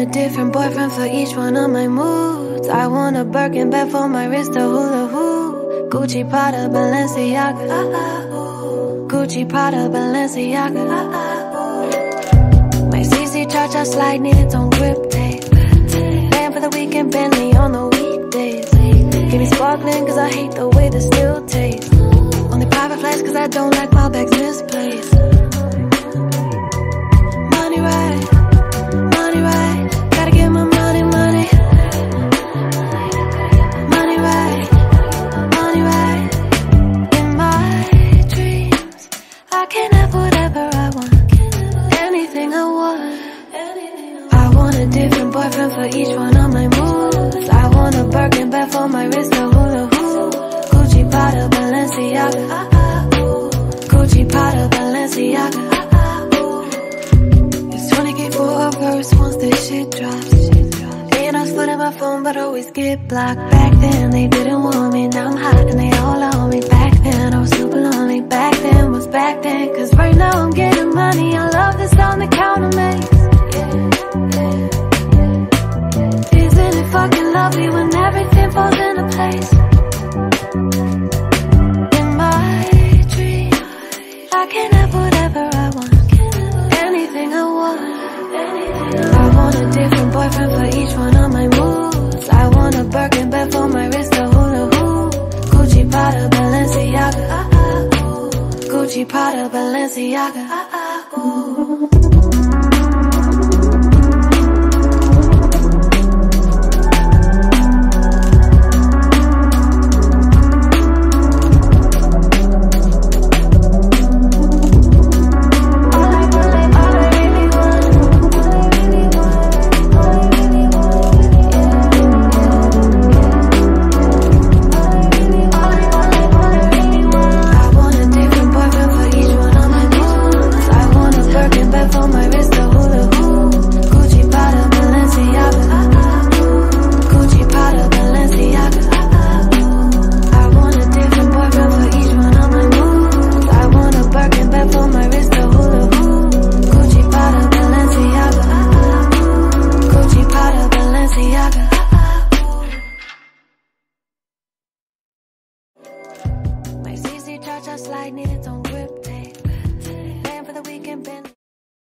different boyfriend for each one of my moods. I want a Birkin bag for my wrist, a hula hoop. Gucci, Prada, Balenciaga. Gucci, Prada, Balenciaga. My CC charge, I slide, need its own grip tape. Land for the weekend, Bentley on the weekdays. Keep me sparkling cause I hate the way the still tastes. Only private flights cause I don't like my bags misplaced. Money right, money right. Gotta get my money, money. Money right, money right. In my dreams, I can have whatever I want. Anything I want. I want a different boyfriend for each one of my moods. I want a Birkin bag for my wrist, a hula hoop. Gucci, Prada, Balenciaga. Gucci, Prada, Balenciaga. It's 20K for a verse once this shit drops. Ain't I split my phone but always get blocked. Back then they didn't want me, now I'm hot and they all on me. Back then I was super lonely, back then was back then. Cause right now I'm getting money, I love the sound the counter makes. Isn't it fucking lovely when everything falls into place? In my dream, I can have whatever I want. Anything I want. I want a different boyfriend for each one of my moods. I want a Birkin bag for my wrist, a hula hoop. Gucci, Prada, Balenciaga. Gucci, Prada, Balenciaga.